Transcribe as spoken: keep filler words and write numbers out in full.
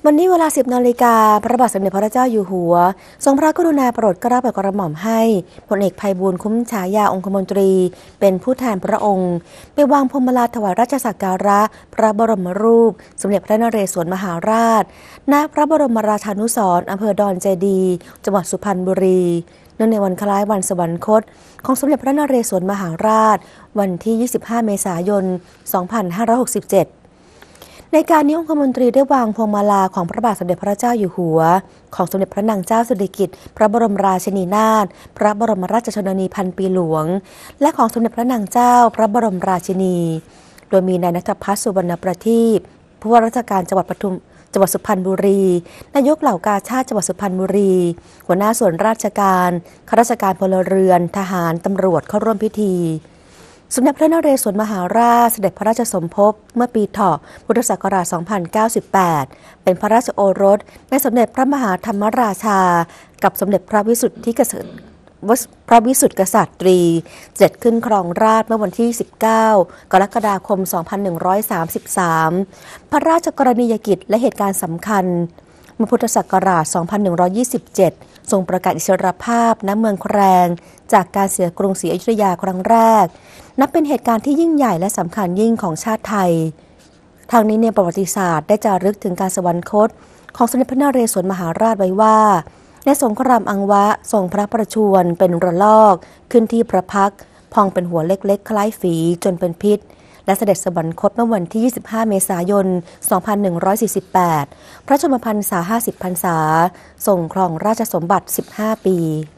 วันนี้เวลา สิบ นาฬิกาพระบาทสมเด็จพระเจ้าอยู่หัวทรงพระกรุณาโปรดเกล้าโปรดกระหม่อมให้พลเอกไพบูลย์คุ้มฉายาองคมนตรีเป็นผู้แทนพระองค์ไปวางพวงมาลาถวายราชสักการะพระบรมรูปสมเด็จพระนเรศวรมหาราชณพระบรมราชานุสรณ์อำเภอดอนเจดีจังหวัดสุพรรณบุรีเนื่องในวันคล้ายวันสวรรคตของสมเด็จพระนเรศวรมหาราชวันที่ ยี่สิบห้า เมษายน สองพันห้าร้อยหกสิบเจ็ดในการนี้องคมนตรีได้วางพวงมาลาของพระบาทสมเด็จพระเจ้าอยู่หัวของสมเด็จพระนางเจ้าสิริกิติ์พระบรมราชินีนาถพระบรมราชชนนีพันปีหลวงและของสมเด็จพระนางเจ้าพระบรมราชินีโดยมีนายณัฐพัฒน์สุวรรณประทีปผู้ว่าราชการจังหวัดปทุมจังหวัดสุพรรณบุรีนายกเหล่ากาชาติจังหวัดสุพรรณบุรีหัวหน้าส่วนราชการข้าราชการพลเรือนทหารตำรวจเข้าร่วมพิธีสมเด็จพระนเรศวรมหาราชเสด็จพระราชสมภพเมื่อปีเถาะพุทธศักราช สองพันเก้าสิบแปด เป็นพระราชโอรสในสมเด็จพระมหาธรรมราชากับสมเด็จพระวิสุทธิกษัตริย์พระวิสุทธิกษัตริย์เสด็จขึ้นครองราชย์เมื่อวันที่ สิบเก้า กรกฎาคม สองพันหนึ่งร้อยสามสิบสาม พระราชกรณียกิจและเหตุการณ์สำคัญเมื่อพุทธศักราช สองพันหนึ่งร้อยยี่สิบเจ็ด ทรงประกาศอิสรภาพณเมืองแครงจากการเสียกรุงศรีอยุธยาครั้งแรกนับเป็นเหตุการณ์ที่ยิ่งใหญ่และสำคัญยิ่งของชาติไทยทางนี้ในประวัติศาสตร์ได้จารึกถึงการสวรรคตของสมเด็จพระนเรศวรมหาราชไว้ว่าในสงครามอังวะทรงพระประชวรเป็นระลอกขึ้นที่พระพักตร์พองเป็นหัวเล็กๆคล้ายฝีจนเป็นพิษและเสด็จสวรรคตเมื่อวันที่ ยี่สิบห้า เมษายน สองพันหนึ่งร้อยสี่สิบแปด พระชนมพรรษา ห้าสิบ พรรษาทรงครองราชสมบัติ สิบห้า ปี